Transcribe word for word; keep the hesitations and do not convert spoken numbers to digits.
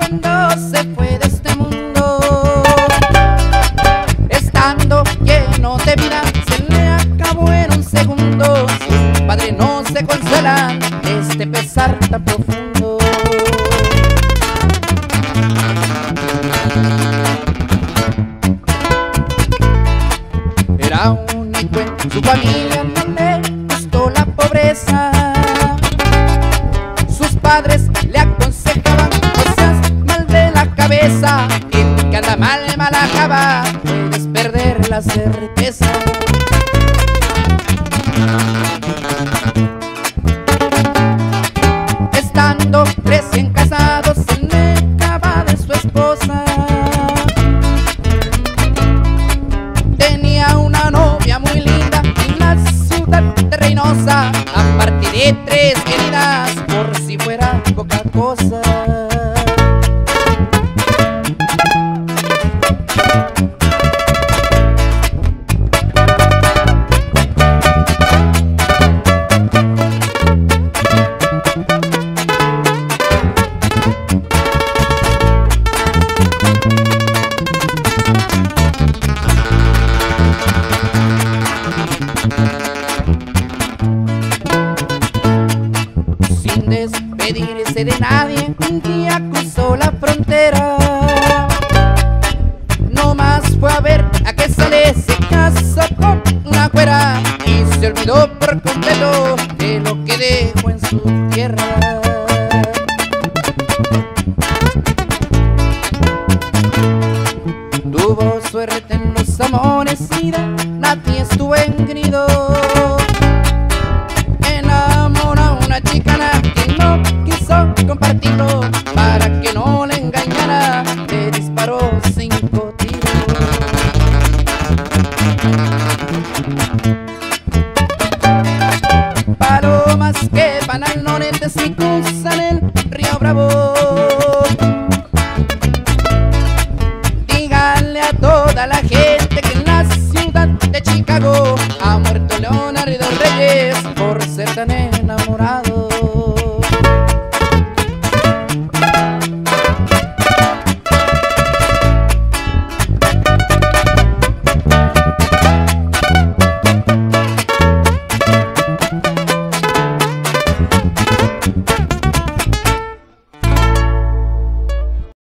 cuando se fue de este mundo. Estando lleno de vida, se le acabó en un segundo. Su padre no se consuela de este pesar tan profundo. Era único en su familia, no le gustó la pobreza. Sus padres le aconsejaban: no seas mal de la cabeza, el que anda mal, mal acaba, puedes perder la certeza. Estando recién casados, se le acaba de su esposa. Tenía una novia muy linda en la ciudad de Reynosa, aparte de tres queridas, por si fuera poca cosa. Sin despedirse de nadie, un día cruzó la frontera. No más fue a ver a qué sale, se casó con una güera y se olvidó por completo de lo que dejó en su tierra. Tuvo suerte en los amores,